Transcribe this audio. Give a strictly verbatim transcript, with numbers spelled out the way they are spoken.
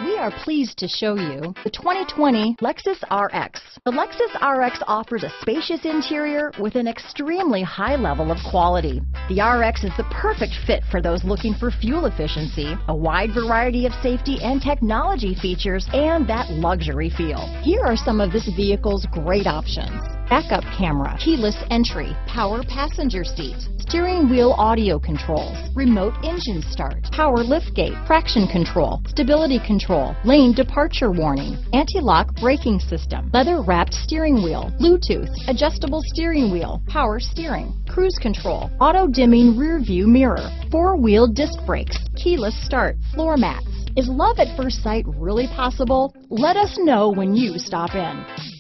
We are pleased to show you the twenty twenty Lexus R X. The Lexus R X offers a spacious interior with an extremely high level of quality. The R X is the perfect fit for those looking for fuel efficiency, a wide variety of safety and technology features, and that luxury feel. Here are some of this vehicle's great options: backup camera, keyless entry, power passenger seat, steering wheel audio controls, remote engine start, power liftgate, traction control, stability control, lane departure warning, anti-lock braking system, leather-wrapped steering wheel, Bluetooth, adjustable steering wheel, power steering, cruise control, auto-dimming rear view mirror, four-wheel disc brakes, keyless start, floor mats. Is love at first sight really possible? Let us know when you stop in.